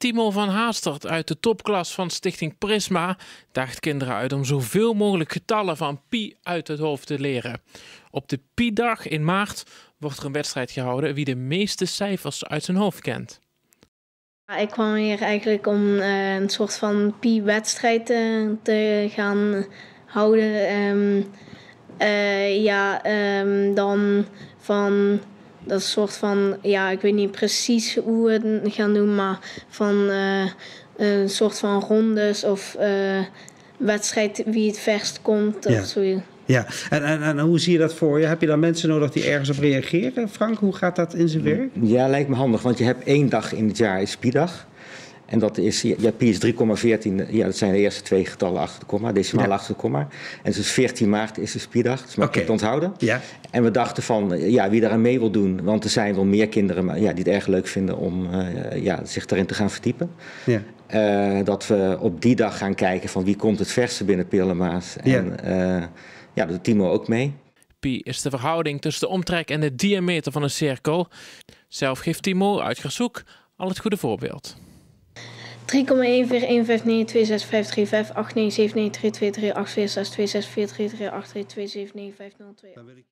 Timo van Haastert uit de topklas van Stichting Prisma daagt kinderen uit om zoveel mogelijk getallen van pi uit het hoofd te leren. Op de Pi-dag in maart wordt er een wedstrijd gehouden wie de meeste cijfers uit zijn hoofd kent. Ik kwam hier eigenlijk om een soort van Pi-wedstrijd te gaan houden. Dan van dat soort van, ik weet niet precies hoe we het gaan doen, maar van een soort van rondes of wedstrijd wie het verst komt of zo. Ja, en hoe zie je dat voor je? Heb je dan mensen nodig die ergens op reageren? Frank, hoe gaat dat in zijn werk? Ja, lijkt me handig, want je hebt 1 dag in het jaar is Pi-dag. En dat is, pi is 3,14, dat zijn de eerste 2 getallen achter de komma, decimaal achter de komma. En dus 14 maart is de Pi-dag, dat is makkelijk te onthouden. Ja. En we dachten van, wie daaraan mee wil doen, want er zijn wel meer kinderen die het erg leuk vinden om zich daarin te gaan verdiepen. Ja. Dat we op die dag gaan kijken van wie komt het verste binnen Peerlemaas. En daar doet Timo ook mee. Pi is de verhouding tussen de omtrek en de diameter van een cirkel. Zelf geeft Timo uit Gersoek al het goede voorbeeld. 3,141592653589793284262643842624384264642674384 897932328464267438442679502.